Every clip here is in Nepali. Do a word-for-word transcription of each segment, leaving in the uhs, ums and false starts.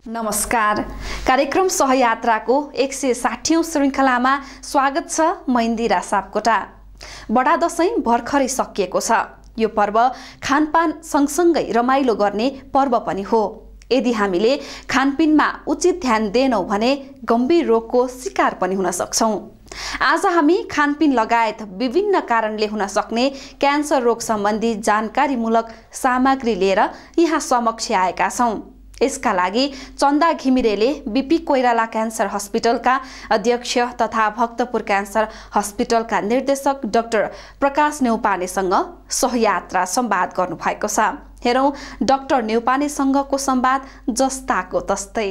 नमस्कार। कार्यक्रम सहयात्राको एक सय साठीऔं श्रृङ्खलामा स्वागत छ। म इन्दिरा सापकोटा। बडा दशैं भर्खरै सकिएको छ। यो पर्व खानपान सँगसँगै रमाइलो गर्ने पर्व पनि हो। यदि हामीले खानपिनमा उचित ध्यान दिएनौं भने गम्भीर रोगको शिकार पनि हुन सक्छौं। आज हामी खानपिन लगायत विभिन्न कारणले हुन सक्ने क्यान्सर रोग सम्बन्धी जानकारीमूलक सामग्री लिएर यहाँ समक्ष आएका छौं। यसका लागि चन्दा घिमिरेले बीपी कोइराला क्यान्सर हस्पिटलका अध्यक्ष तथा भक्तपुर क्यान्सर हस्पिटलका निर्देशक डाक्टर प्रकाश नेउपानेसँग सहयात्रा संवाद गर्नुभएको छ। हेरौं डाक्टर नेउपानेसँगको संवाद जस्ताको तस्तै।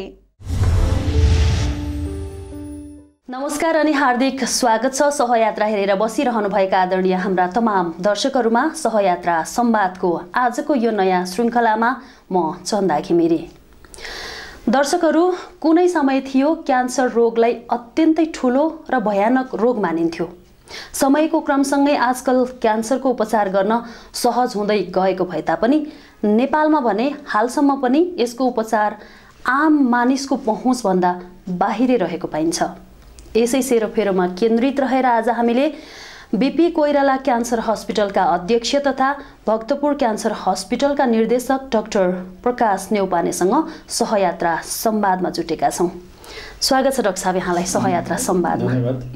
नमस्कार अनि हार्दिक स्वागत छ। सहयात्रा हेरेर बसिरहनुभएका आदरणीय हाम्रा तमाम दर्शकहरूमा सहयात्रा संवादको आजको यो नयाँ श्रृङ्खलामा म चन्दा घिमिरे। दर्शकहरू, कुनै समय थियो क्यान्सर रोगलाई अत्यन्तै ठूलो र भयानक रोग मानिन्थ्यो। समयको क्रमसँगै आजकल क्यान्सरको उपचार गर्न सहज हुँदै गएको भए तापनि नेपालमा भने हालसम्म पनि यसको उपचार आम मानिसको पहुँचभन्दा बाहिरै रहेको पाइन्छ। यसै सेरोफेरोमा केन्द्रित रहेर आज हामीले बीपी कोइराला क्यान्सर हस्पिटलका अध्यक्ष तथा भक्तपुर क्यान्सर हस्पिटलका निर्देशक डाक्टर प्रकाश नेउपानेसँग सहयात्रा संवादमा जुटेका छौं। स्वागत छ डाक्टर साहब यहाँलाई सहयात्रा संवादमा।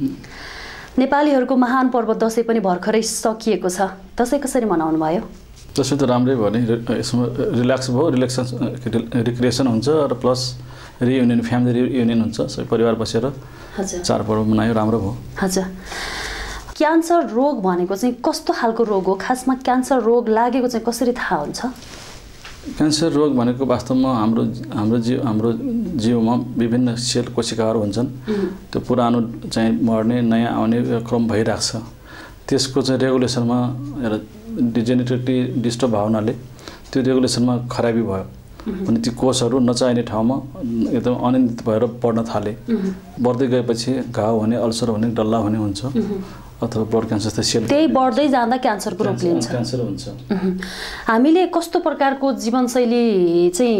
नेपालीहरूको महान पर्व दशैं पनि भर्खरै सकिएको छ। दशैं कसरी मनाउनु भयो? दशैं त राम्रै भयो नि। यसमा रिल्याक्स भयो, रिल्याक्सन रिक्रिएसन हुन्छ र प्लस रियुनियन, फ्यामिली रियुनियन हुन्छ। सबै परिवार बसेर चाडपर्व मनायो, राम्रो भयो। हजुर, क्यान्सर रोग भनेको चाहिँ कस्तो खालको रोग हो? खासमा क्यान्सर रोग लागेको चाहिँ कसरी थाहा हुन्छ? क्यान्सर रोग भनेको वास्तवमा हाम्रो हाम्रो जीव हाम्रो जीवमा विभिन्न सेल कोशिकाहरू हुन्छन्। त्यो पुरानो चाहिँ मर्ने, नयाँ आउने क्रम भइरहेको छ। त्यसको चाहिँ रेगुलेसनमा एउटा डिजेनेरेटिभली डिस्टर्ब भावनाले त्यो रेगुलेसनमा खराबी भयो अनि ती कोषहरू नचाहिने ठाउँमा एकदम अनियन्त्रित भएर बढ्न थाले। बढ्दै गएपछि घाउ हुने, अल्सर हुने, डल्ला हुने हुन्छ अथवा ब्लड क्यान्सर जस्तै सेल त्यही बढ्दै जाँदा क्यान्सरको रूप लिन्छ। क्यान्सर हुन्छ। हामीले कस्तो प्रकारको जीवनशैली चाहिँ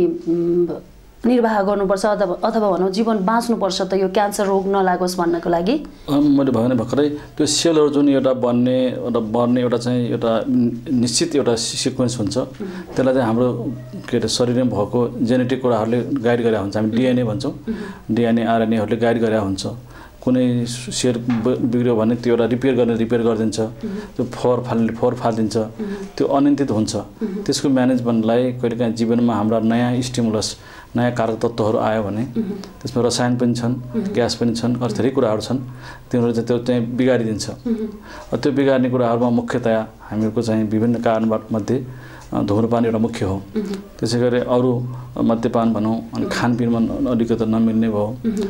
निर्वाह गर्नुपर्छ अथवा अथवा भनौँ जीवन बाँच्नुपर्छ त यो क्यान्सर रोग नलागोस् भन्नको लागि? मैले भने भर्खरै त्यो सेलहरू जुन एउटा बन्ने एउटा बढ्ने एउटा चाहिँ एउटा निश्चित एउटा सिक्वेन्स हुन्छ, त्यसलाई चाहिँ हाम्रो के अरे शरीरमा भएको जेनेटिक कुराहरूले गाइड गरेका हुन्छ। हामी डिएनए भन्छौँ। डिएनए आरएनएहरूले गाइड गरेका हुन्छ। कुनै सेल बिग्रियो भने त्यो एउटा रिपेयर गर्ने रिपेयर गरिदिन्छ, त्यो फोहोर फाल्ने फोहोर फालिदिन्छ, त्यो अनियन्त्रित हुन्छ। त्यसको म्यानेजमेन्टलाई कहिलेकाहीँ जीवनमा हाम्रा नयाँ स्टिमुलस, नयाँ कारक तत्त्वहरू आयो भने त्यसमा रसायन पनि छन्, ग्यास पनि छन्, अरू धेरै कुराहरू छन्, तिनीहरू चाहिँ त्यो चाहिँ बिगारिदिन्छ। त्यो बिगार्ने कुराहरूमा मुख्यतया हामीहरूको चाहिँ विभिन्न कारणमध्ये धुम्रपान एउटा मुख्य हो। त्यसै गरी अरू मद्यपान भनौँ, अनि खानपिनमा अलिकति नमिल्ने भयो,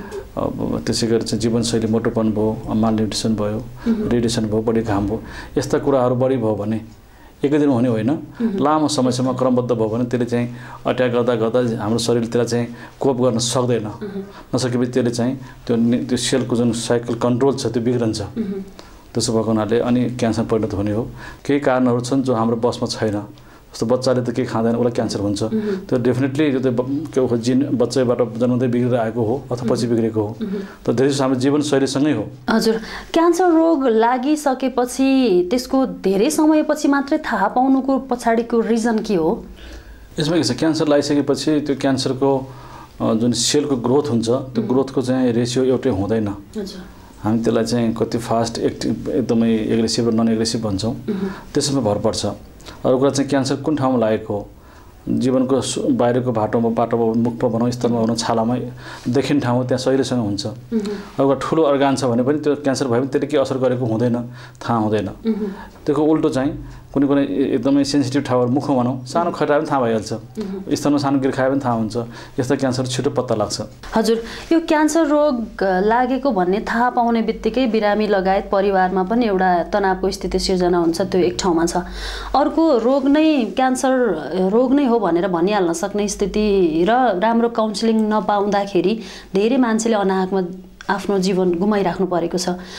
त्यसै गरी चाहिँ जीवनशैली मोटोपन भयो, मालन्युट्रिसन भयो, रेडिएसन भयो, बढी घाम भयो, यस्ता कुराहरू बढी भयो भने एकै दिन हुने होइन, लामो समयसम्म क्रमबद्ध भयो भने त्यसले चाहिँ अट्याक गर्दा गर्दा हाम्रो शरीरले त्यसलाई चाहिँ कोप गर्न सक्दैन। नसकेपछि त्यसले चाहिँ त्यो त्यो सेलको जुन साइकल कन्ट्रोल छ त्यो बिग्रन्छ। त्यसो भएको हुनाले अनि क्यान्सर परिणत हुने हो। केही कारणहरू छन् जो हाम्रो बसमा छैन। जस्तो बच्चाले त केही खाँदैन, उसलाई क्यान्सर हुन्छ। त्यो डेफिनेटली त्यो के हो, जिन बच्चैबाट जन्मँदै बिग्रेर आएको हो अथवा पछि बिग्रेको हो। त धेरै हाम्रो जीवनशैलीसँगै हो। हजुर, क्यान्सर रोग लागिसकेपछि त्यसको धेरै समयपछि मात्रै थाहा पाउनुको पछाडिको रिजन के हो? यसमा के छ, क्यान्सर लागिसकेपछि त्यो क्यान्सरको जुन सेलको ग्रोथ हुन्छ त्यो ग्रोथको चाहिँ रेसियो एउटै हुँदैन। हामी त्यसलाई चाहिँ कति फास्ट एक्टिभ एकदमै एग्रेसिभ र नन एग्रेसिभ भन्छौँ, त्यसमा भर पर्छ। अरू कुरा चाहिँ क्यान्सर कुन ठाउँमा लागेको हो, जीवनको बाहिरको बाटोमा बाटोमा मुखमा भनौँ, स्तरमा भनौँ, छालामा देखिने ठाउँ त्यहाँ सहिलेसँग हुन्छ। एउटा ठुलो अर्गान छ भने पनि त्यो क्यान्सर भयो भने त्यसले के असर गरेको हुँदैन, थाहा हुँदैन। त्यसको उल्टो चाहिँ कुनै कुनै एकदमै सेन्सिटिभ ठाउँहरू मुखमा भनौँ, सानो खटायो पनि थाहा भइहाल्छ, स्तनमा सानो गिर खायो पनि थाहा हुन्छ। यस्ता क्यान्सर छिटो पत्ता लाग्छ। हजुर, यो क्यान्सर रोग लागेको भन्ने थाहा पाउने बित्तिकै बिरामी लगायत परिवारमा पनि एउटा तनावको स्थिति सिर्जना हुन्छ, त्यो एक ठाउँमा छ। अर्को रोग नै क्यान्सर रोग नै हो भनेर भनिहाल्न सक्ने स्थिति र राम्रो काउन्सिलिङ नपाउँदाखेरि धेरै मान्छेले अनाहकमा आफ्नो जीवन गुमाइराख्नु परेको छ।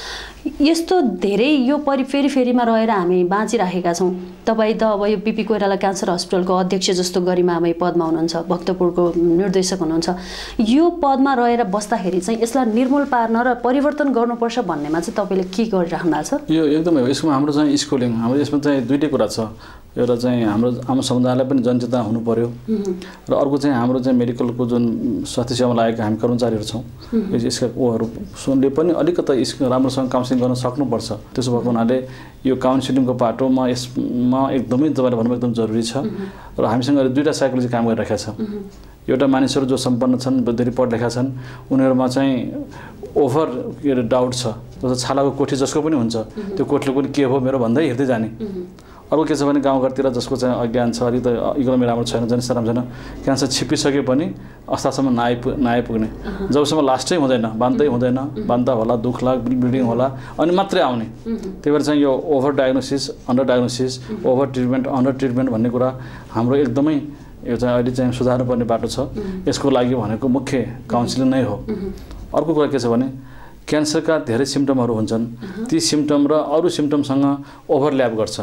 यस्तो धेरै यो परि फेरि फेरिमा रहेर हामी बाँचिराखेका छौँ। तपाईँ त अब यो पिपी कोइराला क्यान्सर हस्पिटलको अध्यक्ष जस्तो गरिमामय पदमा हुनुहुन्छ, भक्तपुरको निर्देशक हुनुहुन्छ। यो पदमा रहेर बस्दाखेरि चाहिँ यसलाई निर्मूल पार्न र परिवर्तन गर्नुपर्छ भन्नेमा चाहिँ तपाईँले के गरिराख्नु भएको छ? यो एकदमै हो। यसमा हाम्रो चाहिँ स्कुलिङ, हाम्रो यसमा चाहिँ दुईटै कुरा छ। एउटा चाहिँ हाम्रो आम समुदायलाई पनि जनचेतना हुनु पर्यो र अर्को चाहिँ हाम्रो चाहिँ मेडिकलको जुन स्वास्थ्य सेवामा लागेका हामी कर्मचारीहरू छौँ, यसका उहाँहरूले पनि अलिकति यसको राम्रोसँग काउन्सिलिङ गर्न सक्नुपर्छ। त्यसो भएको हुनाले यो काउन्सिलिङको पाटोमा यसमा एकदमै तपाईँले भन्नु एकदम जरुरी छ। र हामीसँग अहिले दुईवटा साइकोलोजी काम गरिरहेका छ। एउटा मानिसहरू जो सम्पन्न छन्, धेरै पढ लेखा छन्, उनीहरूमा चाहिँ ओभर के अरे डाउट छ। जस्तो छालाको कोठी जसको पनि हुन्छ, त्यो कोठीले पनि के हो मेरो भन्दै हेर्दै जाने। अर्को के छ भने गाउँघरतिर जसको चाहिँ अज्ञान छ, अलिक त इकोनोमी राम्रो छैन, जनस्तर राम्रो छैन, क्यान्सर छिपिसके पनि अवस्थासम्म नआइपु नआइपुग्ने, जबसम्म लास्टै हुँदैन, बान्दै हुँदैन, बान्दा होला, दुख्ला, ब्लिडिङ होला, अनि मात्रै आउने। त्यही भएर चाहिँ यो over diagnosis, under diagnosis, over treatment, under treatment भन्ने कुरा हाम्रो एकदमै यो चाहिँ अहिले चाहिँ सुधार्नुपर्ने बाटो छ। यसको लागि भनेको मुख्य काउन्सिलिङ नै हो। अर्को कुरा के छ भने क्यान्सरका धेरै सिम्टमहरू हुन्छन्, ती सिम्टम र अरू सिम्टमसँग ओभरल्याप गर्छ।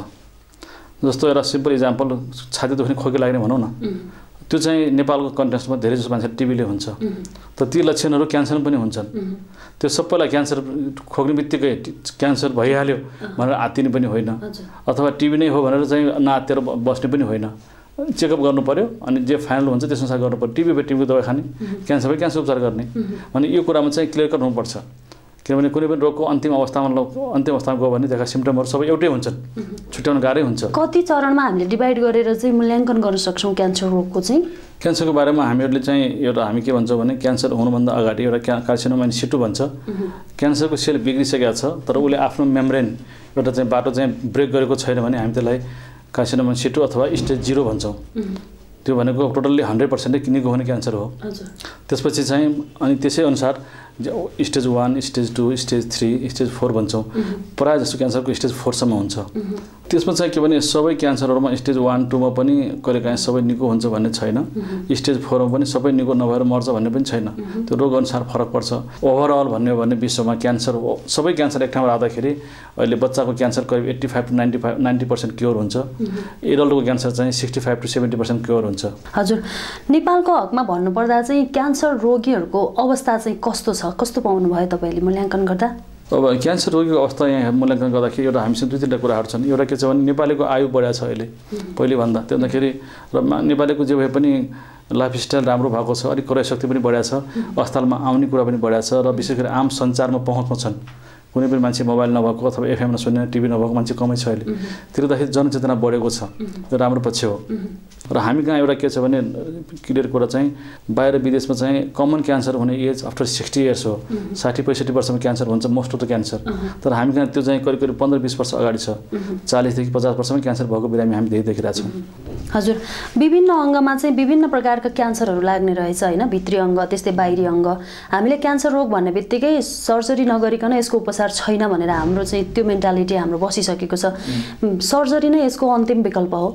जस्तो एउटा सिम्पल इक्जाम्पल, छाती दुख्ने, खोकी लाग्ने भनौँ न, त्यो चाहिँ नेपालको कन्टेक्स्टमा धेरै जस्तो मान्छे टिबीले हुन्छ, तर ती लक्षणहरू क्यान्सर पनि हुन्छन्। त्यो सबैलाई क्यान्सर खोक्ने बित्तिकै क्यान्सर भइहाल्यो भनेर आत्तिने पनि होइन, अथवा टिबी नै हो भनेर चाहिँ नआत्तिएर बस्ने पनि होइन। चेकअप गर्नु पर्यो, अनि जे फाइनल हुन्छ त्यसअनुसार गर्नु पर्यो। टिबी भए टिबीको दबाई खाने, क्यान्सर भए क्यान्सर उपचार गर्ने। भने यो कुरामा चाहिँ क्लियर कट हुनुपर्छ। किनभने कुनै पनि रोगको अन्तिम अवस्थामा अन्तिम अवस्थामा गयो भने त्यसका सिम्टमहरू सबै एउटै हुन्छन्, छुट्याउन गाह्रै हुन्छ। कति चरणमा हामीले डिभाइड गरेर चाहिँ मूल्याङ्कन गर्न सक्छौँ क्यान्सर रोगको चाहिँ? क्यान्सरको बारेमा हामीहरूले चाहिँ एउटा हामी के भन्छौँ भने क्यान्सर हुनुभन्दा अगाडि एउटा क्या कार्सिनोमा इन सिटु भन्छ। क्यान्सरको सेल बिग्रिसकेको छ, तर उसले आफ्नो मेम्ब्रेन एउटा चाहिँ बाटो चाहिँ ब्रेक गरेको छैन भने हामी त्यसलाई कार्सिनोमा इन सिटु अथवा स्टेज जिरो भन्छौँ। त्यो भनेको टोटल्ली हन्ड्रेड पर्सेन्टै निको हुने क्यान्सर हो। त्यसपछि चाहिँ अनि त्यसै अनुसार stage one, stage two, stage three, stage four भन्छौँ। प्रायः जस्तो क्यान्सरको स्टेज फोरसम्म हुन्छ। त्यसमा चाहिँ के भने सबै क्यान्सरहरूमा स्टेज वान टूमा पनि कहिलेकाहीँ सबै निको हुन्छ भन्ने छैन, स्टेज फोरमा पनि सबै निको नभएर मर्छ भन्ने पनि छैन। त्यो रोग अनुसार फरक पर्छ। ओभरअल भन्ने हो भने विश्वमा क्यान्सर सबै क्यान्सर एक ठाउँमा राख्दाखेरि अहिले बच्चाको क्यान्सर करिब eighty five to ninety five ninety percent cure हुन्छ। एडल्टको क्यान्सर चाहिँ sixty five to seventy percent cure हुन्छ। हजुर, नेपालको हकमा भन्नुपर्दा चाहिँ क्यान्सर रोगीहरूको अवस्था चाहिँ कस्तो छ? कस्तो पाउनु भयो तपाईँले मूल्याङ्कन गर्दा? अब क्यान्सर रोगीको अवस्था यहाँ मूल्याङ्कन गर्दाखेरि एउटा हामीसँग दुई तिनवटा कुराहरू छन्। एउटा के छ भने नेपालीको आयु बढाएको छ अहिले पहिलेभन्दा। त्यो हुँदाखेरि र नेपालीको जे भए पनि लाइफस्टाइल राम्रो भएको छ, अलिक क्रय शक्ति पनि बढाएको छ, अस्पतालमा आउने कुरा पनि बढाएको छ, र विशेष गरी आम सञ्चारमा पहुँचमा छन्। कुनै पनि मान्छे मोबाइल नभएको अथवा एफएम नसुन्ने, टिभी नभएको मान्छे कमै छ अहिले। त्यसले गर्दाखेरि जनचेतना बढेको छ, त्यो राम्रो पक्ष हो। र हामी कहाँ एउटा के छ भने क्लियर कुरा चाहिँ बाहिर विदेशमा चाहिँ कमन क्यान्सर हुने एज आफ्टर सिक्सटी इयर्स हो। साठी पैँसठी वर्षमा क्यान्सर हुन्छ मोस्ट अफ द क्यान्सर। तर हामी कहाँ त्यो चाहिँ करिब करिब पन्ध्र बिस वर्ष अगाडि छ। चालिसदेखि पचास वर्षमा क्यान्सर भएको बिरामी हामी धेरै देखिरहेको छौँ। हजुर, विभिन्न अङ्गमा चाहिँ विभिन्न प्रकारका क्यान्सरहरू लाग्ने रहेछ होइन, भित्री अङ्ग त्यस्तै बाहिरी अङ्ग। हामीले क्यान्सर रोग भन्ने बित्तिकै सर्जरी नगरिकन यसको उपचार छैन भनेर हाम्रो चाहिँ त्यो मेन्टालिटी हाम्रो बसिसकेको छ। सर्जरी नै यसको अन्तिम विकल्प हो?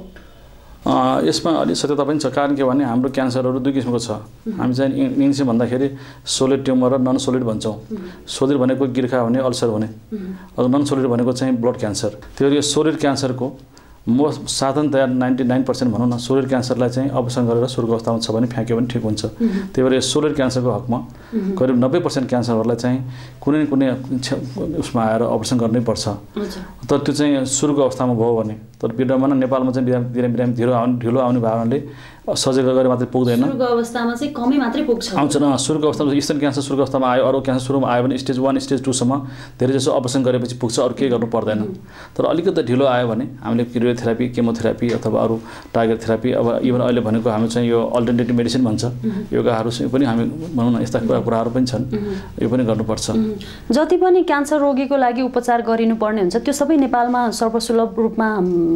यसमा अलिक सत्यता पनि छ। कारण के भने हाम्रो क्यान्सरहरू दुई किसिमको छ। हामी चाहिँ इङ्ग्लिसमा भन्दाखेरि सोलिड ट्युमर र नन सोलिड भन्छौँ। सोलिड भनेको गिर्खा हुने, अल्सर हुने, र नन सोलिड भनेको चाहिँ ब्लड क्यान्सर। त्यो यो सोलिड क्यान्सरको मोस्ट साधारणतया नाइन्टी नाइन पर्सेन्ट भनौँ न सोलिड क्यान्सरलाई चाहिँ अपरेसन गरेर सुरुको अवस्थामा छ भने फ्याँक्यो भने ठिक हुन्छ। त्यही भएर यो सोलिड क्यान्सरको हकमा करिब नब्बे पर्सेन्ट क्यान्सरहरूलाई चाहिँ कुनै न कुनै उसमा आएर अपरेसन गर्नै पर्छ। तर त्यो चाहिँ सुरुको अवस्थामा भयो भने, तर विद्यमान नेपालमा चाहिँ बिरामी बिरामी ढिलो आउने ढिलो आउने भावनाले सर्जरी गरेर मात्रै पुग्दैन। सुरुको अवस्थामा चाहिँ कमै मात्रै पुग्छ। आउँछ न, सुरुको अवस्थामा स्तन क्यान्सर सुरुको अवस्थामा आयो, अरू क्यान्सर सुरुमा आयो भने स्टेज वान स्टेज टूसम्म धेरै जसो अपरेसन गरेपछि पुग्छ, अरू केही गर्नु पर्दैन। तर अलिकति ढिलो आयो भने हामीले क्रियोथेरापी, केमोथेरापी अथवा अरू टार्गेट थेरापी, अब इभन अहिले भनेको हामी चाहिँ यो अल्टरनेटिभ मेडिसिन भन्छ, योगाहरू पनि हामी भनौँ न यस्ता कुरा कुराहरू पनि छन्, यो पनि गर्नुपर्छ। जति पनि क्यान्सर रोगीको लागि उपचार गरिनुपर्ने हुन्छ त्यो सबै नेपालमा सर्वसुलभ रूपमा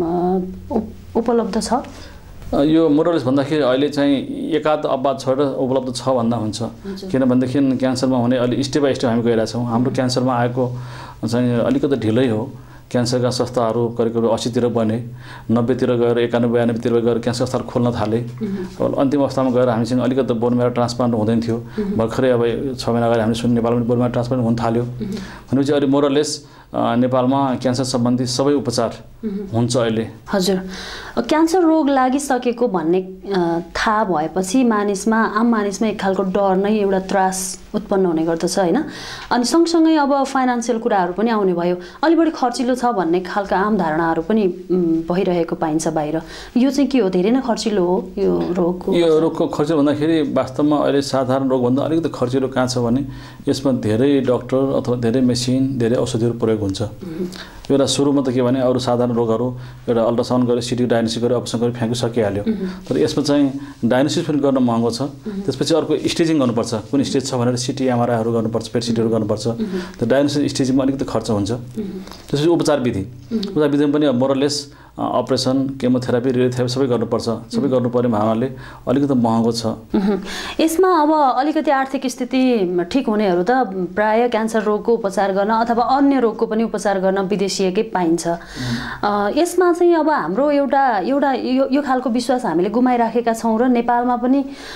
उपलब्ध छ? यो मोरलेस भन्दाखेरि अहिले चाहिँ एकाध अपवाद छोडेर उपलब्ध छ भन्दा हुन्छ। किनभनेदेखि क्यान्सरमा हुने अलि स्टेप बाई स्टेप हामी गइरहेको छौँ। हाम्रो क्यान्सरमा आएको चाहिँ अलिकति ढिलै हो। क्यान्सरका संस्थाहरू करिब करिब अस्सीतिर बने, नब्बेतिर गएर एकानब्बे बयानब्बेतिर गएर क्यान्सर अस्पताल खोल्न थाले। अब अन्तिम अवस्थामा गएर हामीसँग अलिकति बोन मेरो ट्रान्सप्लान्ट हुँदैन थियो। भर्खरै अब छ महिना अगाडि हामी सुन नेपालमा बोन मेरो ट्रान्सप्लान्ट हुन थाल्यो। भनेपछि अहिले मोरलेस नेपालमा क्यान्सर सम्बन्धी सबै उपचार हुन्छ अहिले। हजुर, क्यान्सर रोग लागिसकेको भन्ने थाहा भएपछि मानिसमा आम मानिसमा एक खालको डर नै एउटा त्रास उत्पन्न हुने गर्दछ होइन। अनि सँगसँगै अब फाइनान्सियल कुराहरू पनि आउने भयो, अलि बढी खर्चिलो छ भन्ने खालका आम धारणाहरू पनि भइरहेको पाइन्छ बाहिर। यो चाहिँ के हो, धेरै नै खर्चिलो हो यो रोगको? यो रोगको खर्चिलो भन्दाखेरि वास्तवमा अहिले साधारण रोगभन्दा अलिकति खर्चिलो कहाँ छ भने यसमा धेरै डाक्टर अथवा धेरै मेसिन, धेरै औषधिहरू प्रयोग हुन्छ। एउटा सुरुमा त के भने अरू साधारण रोगहरू एउटा अल्ट्रासाउन्ड गरेर सिटी डायग्नोसिस गरेर अपरेसन गरेर फ्याँकी सकिहाल्यो। तर यसमा चाहिँ डायग्नोसिस पनि गर्न महँगो छ। त्यसपछि अर्को स्टेजिङ गर्नुपर्छ, कुन स्टेज छ भनेर सिटी एमआरआईहरू गर्नुपर्छ, पेट सिटीहरू गर्नुपर्छ। त्यो डायग्नोसिस स्टेजिङमा अलिकति खर्च हुन्छ। त्यसपछि उपचार विधि उपचार विधिमा पनि मोरलेस अपरेसन, केमोथेरापी, रेडियोथेरापी सबै गर्नुपर्छ। सबै गर्नुपर्ने भावनाले अलिकति महँगो छ। यसमा अब अलिकति आर्थिक स्थिति ठिक हुनेहरू त प्राय क्यान्सर रोगको उपचार गर्न अथवा अन्य रोगको पनि उपचार गर्न विदेशीयकै पाइन्छ। यसमा चाहिँ अब हाम्रो एउटा एउटा यो यो खालको विश्वास हामीले गुमाइराखेका छौँ र नेपालमा पनि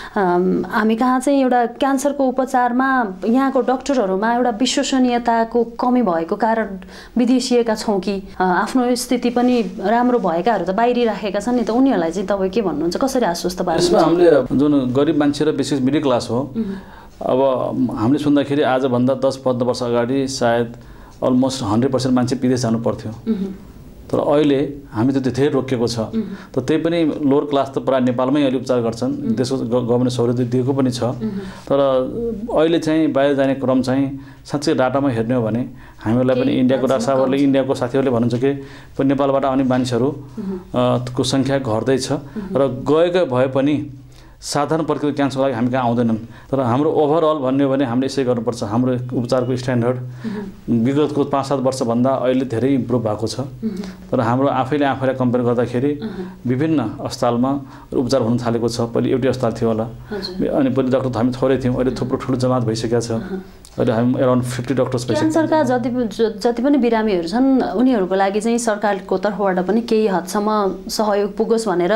हामी कहाँ चाहिँ एउटा क्यान्सरको उपचारमा यहाँको डक्टरहरूमा एउटा विश्वसनीयताको कमी भएको कारण विदेशीयका छौँ कि आफ्नो स्थिति पनि राम्रो भएकाहरू त बाहिरिराखेका छन् नि त, उनीहरूलाई चाहिँ तपाईँ के भन्नुहुन्छ, कसरी आश्वस्त पार्नुहुन्छ? यसमा हामीले जुन गरिब मान्छे र विशेष मिडल क्लास हो, अब हामीले सुन्दाखेरि आजभन्दा दस पन्ध्र वर्ष अगाडि सायद अलमोस्ट हन्ड्रेड पर्सेन्ट मान्छे विदेश जानु पर्थ्यो। तर अहिले हामी त त्यो धेरै रोकिएको छ। त त्यही पनि लोवर क्लास त प्रायः नेपालमै अहिले उपचार गर्छन्, देशको गभर्मेन्ट सहुलियत दिएको पनि छ। तर अहिले चाहिँ बाहिर जाने क्रम चाहिँ साँच्चै डाटामा हेर्ने हो भने हामीहरूलाई पनि इन्डियाको डाक्टर साहबहरूले, इन्डियाको साथीहरूले भन्नुहुन्छ कि नेपालबाट आउने मानिसहरूको सङ्ख्या घट्दैछ र गएकै भए पनि साधारण प्रकारको क्यान्सरको लागि हामी कहाँ आउँदैनन्। तर हाम्रो ओभरअल भन्ने हो भने हामीले यसै गर्नुपर्छ। हाम्रो उपचारको स्ट्यान्डर्ड विगतको पाँच सात वर्षभन्दा अहिले धेरै इम्प्रुभ भएको छ। तर हाम्रो आफैले आफैलाई कम्पेयर गर्दाखेरि विभिन्न अस्पतालमा उपचार हुन थालेको छ। पहिले एउटै अस्पताल थियो होला, अनि पहिले डाक्टर त हामी थोरै थियौँ, अहिले थुप्रो ठुलो जमात भइसकेको छ। अहिले हामी एराउन्ड फिफ्टी डक्टर्स भइसक्यो। क्यान्सरका जति जति पनि बिरामीहरू छन् उनीहरूको लागि चाहिँ सरकारको तर्फबाट पनि केही हदसम्म सहयोग पुगोस् भनेर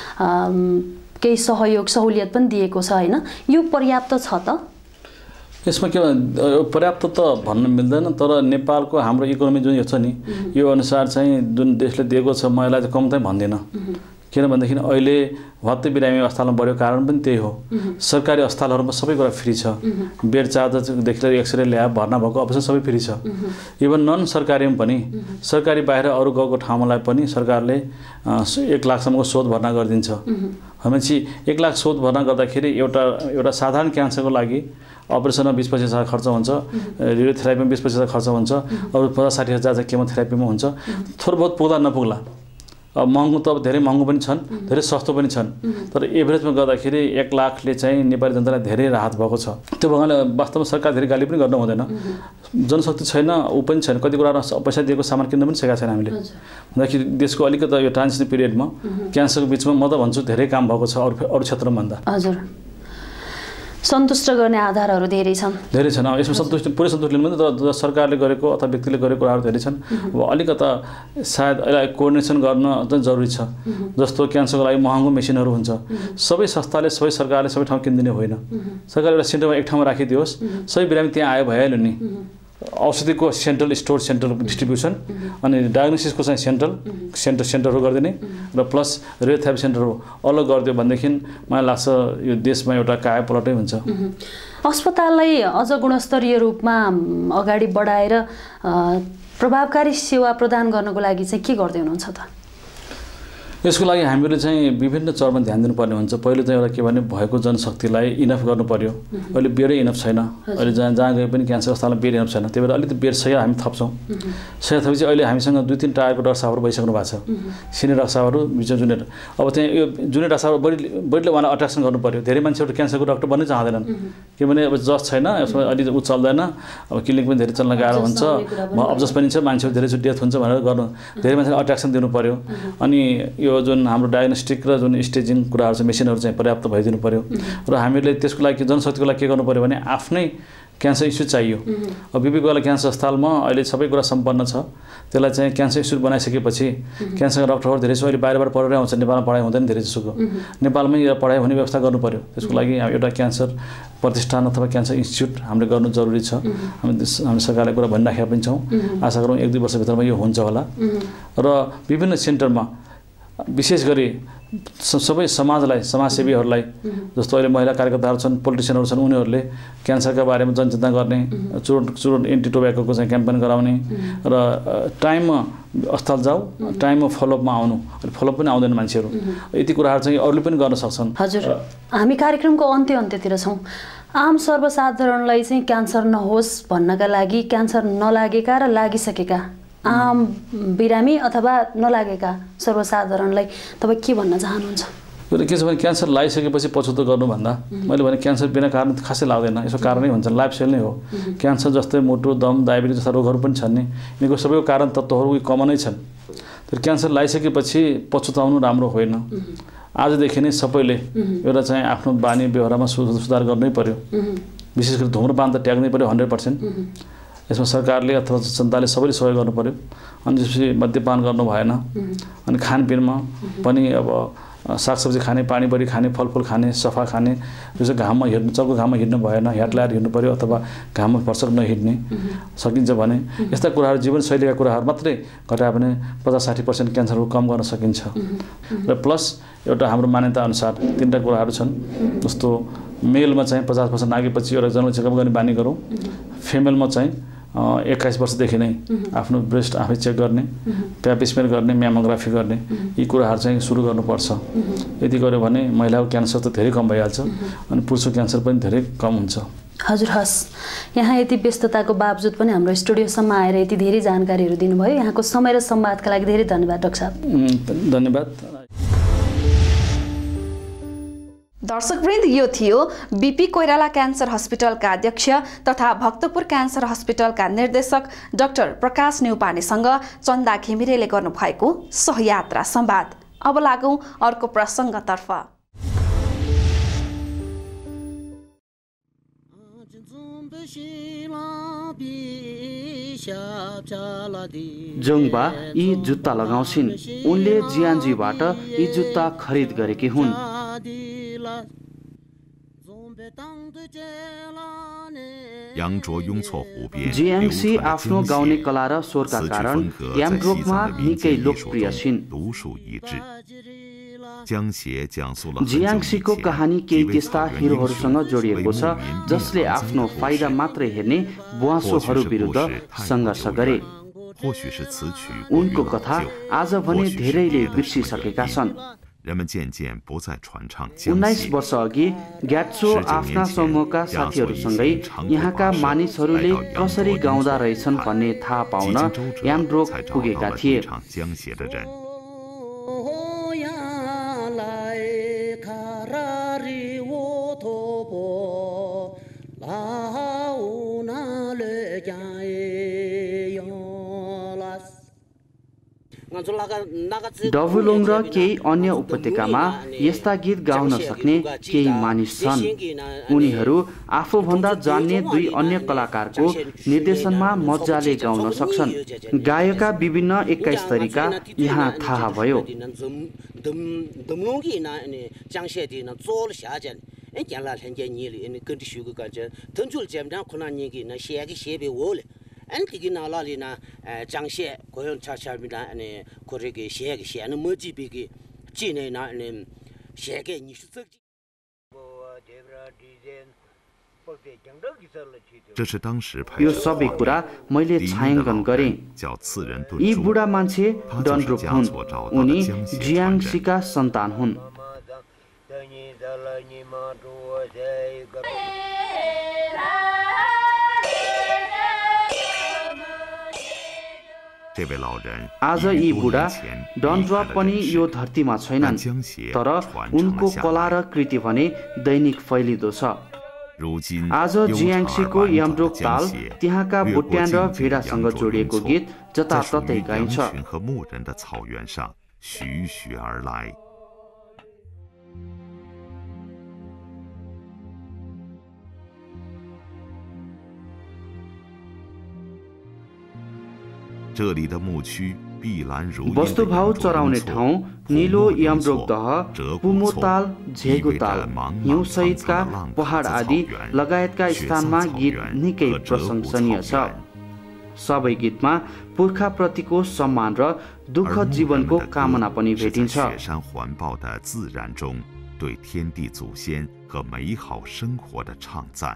केही सहयोग सहुलियत पनि दिएको छ होइन, यो पर्याप्त छ त? यसमा के पर्याप्त त भन्न मिल्दैन। तर नेपालको हाम्रो इकोनोमी जुन यो छ नि, यो अनुसार चाहिँ जुन देशले दिएको छ म यसलाई चाहिँ कम चाहिँ भन्दिनँ। किनभनेदेखि अहिले भत्ते बिरामी अस्पतालमा बढेको कारण पनि त्यही हो। सरकारी अस्पतालहरूमा सबै कुरा फ्री छ। बेड चार्जदेखि लिएर एक्सरे ल्याब भर्ना भएको अपरेसन सबै फ्री छ। इभन नन सरकारीमा पनि, सरकारी बाहिर अरू गाउँको ठाउँलाई पनि सरकारले एक लाखसम्मको शोध भर्ना गरिदिन्छ। भनेपछि एक लाख शोध भर्ना गर्दाखेरि एउटा एउटा साधारण क्यान्सरको लागि अपरेसनमा बिस पच्चिस हजार खर्च हुन्छ, रेडियोथेरापीमा बिस पच्चिस हजार खर्च हुन्छ, अरू पचास साठी हजार चाहिँ केमोथेरापीमा हुन्छ। थोर बहुत पुग्ला नपुग्ला, अब महँगो त अब धेरै महँगो पनि छन्, धेरै सस्तो पनि छन्। तर एभरेजमा गर्दाखेरि एक लाखले चाहिँ नेपाली जनतालाई धेरै राहत भएको छ। त्यो भएकाले वास्तवमा सरकार धेरै गाली पनि गर्नु हुँदैन। जनशक्ति छैन, ऊ पनि छैन, कति कुरा पैसा दिएको सामान किन्न पनि सकेका छैन हामीले। भन्दाखेरि देशको अलिकति यो ट्रान्जिसन पिरियडमा क्यान्सरको बिचमा म त भन्छु धेरै काम भएको छ अरू अरू क्षेत्रमा भन्दा। हजुर, सन्तुष्ट गर्ने आधारहरू धेरै छन् धेरै छन् अब यसमा सन्तुष्ट पुरै सन्तुष्ट लिनु पनि तर सरकारले गरेको अथवा व्यक्तिले गरेको कुराहरू धेरै छन्। अब अलिकता सायद यसलाई कोअर्डिनेसन गर्न चाहिँ जरुरी छ। जस्तो क्यान्सरको लागि महँगो मेसिनहरू हुन्छ, सबै संस्थाले सबै सरकारले सबै ठाउँ किनिदिने होइन। सरकारले एउटा सेन्टरमा एक ठाउँमा राखिदियोस्, सबै बिरामी त्यहाँ आयो भइहाल्यो नि। औषधिको सेन्ट्रल स्टोर सेन्ट्रल डिस्ट्रिब्युसन अनि डायग्नोसिसको चाहिँ सेन्ट्रल सेन्टर सेन्टरहरू गरिदिने र प्लस रेडियोथेरापी सेन्टरहरू अलग गरिदियो भनेदेखि मलाई लाग्छ यो देशमा एउटा काया पलटै हुन्छ। अस्पताललाई अझ गुणस्तरीय रूपमा अगाडि बढाएर प्रभावकारी सेवा प्रदान गर्नको लागि चाहिँ के गर्दै हुनुहुन्छ त? यसको लागि हामीले चाहिँ विभिन्न चरणमा ध्यान दिनुपर्ने हुन्छ। पहिलो चाहिँ एउटा के भने भएको जनशक्तिलाई इनफ गर्नु पर्यो। अहिले बेडै इनफ छैन, अहिले जहाँ जहाँ गए पनि क्यान्सर अस्पतालमा बेड इनफ छैन। त्यही भएर अलिकति बेड सय हामी थप्छौँ। सय थपेपछि अहिले हामीसँग दुई तिन टायरको डाक्टर साहबहरू भइसक्नु भएको छ, सिनियर डाक्टर साहबहरू बिच जुनियर। अब त्यहाँ यो जुनियर डाक्टर साहब बढी बढीले उहाँलाई अट्र्याक्सन गर्नु पर्यो। धेरै मान्छेहरू क्यान्सरको डाक्टर बन्नै चाहँदैनन्, किनभने अब जस छैन, यसमा अलि ऊ चल्दैन, अब क्लिनिक पनि धेरै चल्न गाह्रो हुन्छ, अब्जस पनि छ, मान्छेहरू धेरैचोटि डेथ हुन्छ भनेर गर्नु धेरै मान्छेलाई अट्र्याक्सन दिनु पर्यो। अनि यो हो जुन हाम्रो डायग्नोस्टिक र जुन स्टेजिङ कुराहरू छ मेसिनहरू चाहिँ पर्याप्त भइदिनु पर्यो र हामीले त्यसको लागि जनशक्तिको लागि के गर्नु पर्यो भने आफ्नै क्यान्सर इन्स्टिट्युट चाहियो। अब बिपी कोइराला क्यान्सर अस्पतालमा अहिले सबै कुरा सम्पन्न छ। त्यसलाई चाहिँ क्यान्सर इन्स्टिट्युट बनाइसकेपछि क्यान्सरका डक्टरहरू धेरै जसो अहिले बाहिरबाट पढेर आउँछ, नेपालमा पढाइ हुँदैन धेरै जसोको। नेपालमै पढाइ हुने व्यवस्था गर्नु पर्यो। त्यसको लागि एउटा क्यान्सर प्रतिष्ठान अथवा क्यान्सर इन्स्टिट्युट हामीले गर्नु जरुरी छ। हामी हामी सरकारले कुरा भनिराखेका पनि छौँ। आशा गरौँ एक दुई वर्षभित्रमा यो हुन्छ होला। र विभिन्न सेन्टरमा विशेष गरी सबै समाजलाई, समाजसेवीहरूलाई, जस्तो अहिले महिला कार्यकर्ताहरू छन्, पोलिटिसियनहरू छन्, उनीहरूले क्यान्सरका बारेमा जनचेतना गर्ने, चुरोट चुरोट एन्टी टोब्याकोको चाहिँ क्याम्पेन गराउने र टाइममा अस्पताल जाऊ, टाइममा फलोअपमा आउनु। अहिले फलोअप पनि आउँदैन मान्छेहरू। यति कुराहरू चाहिँ अरूले पनि गर्न सक्छन्। हजुर, हामी कार्यक्रमको अन्त्य अन्त्यतिर छौँ। आम सर्वसाधारणलाई चाहिँ क्यान्सर नहोस् भन्नका लागि क्यान्सर नलागेका र लागिसकेका आम बिरामी अथवा नलागेका सर्वसाधारणलाई तपाईँ के भन्न चाहनुहुन्छ? के छ भने क्यान्सर लगाइसकेपछि पछुतो गर्नुभन्दा मैले भने क्यान्सर बिना कारण खासै लाग्दैन। यसको कारणै हुन्छ लाइफस्टाइल नै हो। क्यान्सर जस्तै मुटु, दम, डायबिटिज जस्ता रोगहरू पनि छन् नि, यिनीहरूको सबैको कारण तत्त्वहरू कमनै छन्। तर क्यान्सर लगाइसकेपछि पछुताउनु राम्रो होइन। आजदेखि नै सबैले एउटा चाहिँ आफ्नो बानी व्यवहारमा सुधार गर्नै पर्यो। विशेष गरी धुम्रपान त त्याग्नै पर्यो हन्ड्रेड पर्सेन्ट। यसमा सरकारले अथवा जनताले सबैले सहयोग गर्नु पर्यो। अनि त्यसपछि मद्यपान गर्नु भएन। अनि खानपिनमा पनि अब सागसब्जी खाने, पानी बढी खाने, फलफुल खाने, सफा खाने, जस्तो घाममा हिँड्नु, चौको घाममा हिँड्नु भएन, ह्याट लाएर हिँड्नु पर्यो अथवा घाममा भर्सक नहिँड्ने सकिन्छ भने यस्ता कुराहरू जीवनशैलीका कुराहरू मात्रै घटायो भने पचास साठी पर्सेन्ट क्यान्सरहरू कम गर्न सकिन्छ। र प्लस एउटा हाम्रो मान्यता अनुसार तिनवटा कुराहरू छन्। जस्तो मेलमा चाहिँ पचास वर्ष नागेपछि एउटा जनरल चेकअप गर्ने बानी गरौँ। फिमेलमा चाहिँ एक्काइस वर्षदेखि नै आफ्नो ब्रेस्ट आफै चेक गर्ने, प्याप स्मेयर गर्ने, म्यामोग्राफी गर्ने, यी कुराहरू चाहिँ सुरु गर्नुपर्छ। यदि गर्यो भने महिलाको क्यान्सर त धेरै कम भइहाल्छ अनि पुरुषको क्यान्सर पनि धेरै कम हुन्छ। हजुर, हस्, यहाँ यति व्यस्तताको बावजुद पनि हाम्रो स्टुडियोसम्म आएर यति धेरै जानकारीहरू दिनुभयो। यहाँको समय र संवादका लागि धेरै धन्यवाद डाक्टर साहब। धन्यवाद। दर्शकवृन्द, यो थियो बीपी कोइराला क्यान्सर हस्पिटलका अध्यक्ष तथा भक्तपुर क्यान्सर हस्पिटलका निर्देशक डाक्टर प्रकाश न्यौपानेसँग चन्दा घिमिरेले गर्नुभएको सहयात्रा संवाद। अब लागौं अर्को प्रसङ्गतर्फ। जोङबा यी जुत्ता लगाउँछिन्। उनले जियान्जीबाट यी जुत्ता खरिद गरेकी हुन्। जियाङसी आफ्नो गाउने कला र स्वरका कारण यामड्रोकमा निकै लोकप्रिय छिन्। जियाङसीको कहानी केही त्यस्ता हिरोहरूसँग जोडिएको छ जसले आफ्नो फाइदा मात्रै हेर्ने बुवासोहरू विरुद्ध सङ्घर्ष गरे। उनको कथा आज भने धेरैले बिर्सिसकेका छन्। उन्नाइस वर्ष अघि ग्याट्सो आफ्ना समूहका साथीहरूसँगै यहाँका मानिसहरूले कसरी गाउँदा रहेछन् भन्ने थाहा पाउन यामड्रोक पुगेका थिए। डबुलोङ र केही अन्य उपत्यकामा यस्ता गीत गाउन सक्ने केही मानिस छन्। उनीहरू आफूभन्दा जान्ने दुई अन्य कलाकारको निर्देशनमा मजाले गाउन सक्छन्। गायकका विभिन्न एक्काइस तरिका यहाँ थाहा भयो। यो सबै कुरा मैले छायाङ्कन गरेँ। यी बुढा मान्छे डनड्रुप हुन्। उनी जियाङसीका सन्तान हुन्। आज यी बुढा डनड्रुप पनि यो धरतीमा छैनन्, तर उनको कला र कृति भने दैनिक फैलिँदो छ। आज जियाङसीको यामड्रोक ताल त्यहाँका बुट्यान र भेडासँग जोडिएको गीत जताततै गाइन्छ। 徐徐而来。这里的牧区碧蓝如茵的 वस्तुभाव चराउने ठाउँ नीलो याम्ब्रोक दह पुमोताल झेगुताल हिउँ सहितका पहाड आदि लगायतका स्थानमा गीत निकै प्रशंसनीय छ। सबै गीतमा पुर्खाप्रतिको सम्मान र दुःख जीवनको कामना पनि भेटिन्छ। 雪山环抱的自然中对天地祖先和美好生活的唱赞。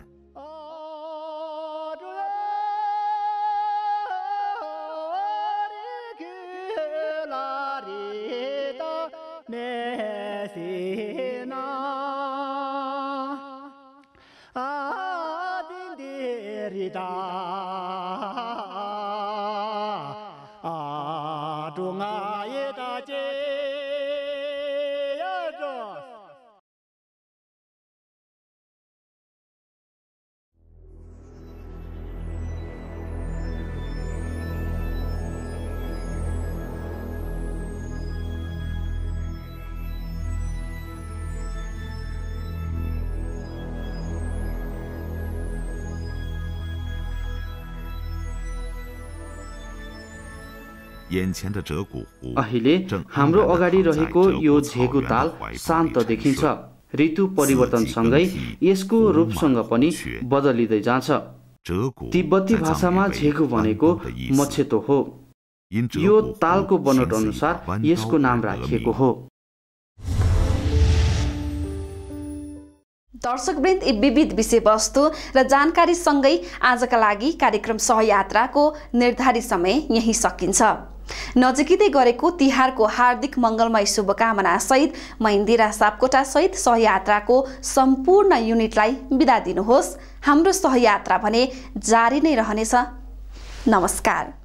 अहिले हाम्रो अगाडि रहेको यो झेगु ताल शान्त देखिन्छ। ऋतु परिवर्तनसँगै यसको रूपसँग पनि बदलिँदै जान्छ। तिब्बती भाषामा झेगु भनेको मछेतो हो। यो तालको बनोट अनुसार यसको नाम राखिएको हो। दर्शकवृन्द, यी विविध विषयवस्तु र जानकारी सँगै आजका लागि कार्यक्रम सहयात्राको निर्धारित समय यही सकिन्छ। नजिकै गरेको तिहारको हार्दिक मङ्गलमय शुभकामना सहित म इन्दिरा सापकोटा सहित सहयात्राको सम्पूर्ण युनिटलाई बिदा दिनुहोस्। हाम्रो सहयात्रा भने जारी नै रहनेछ। नमस्कार।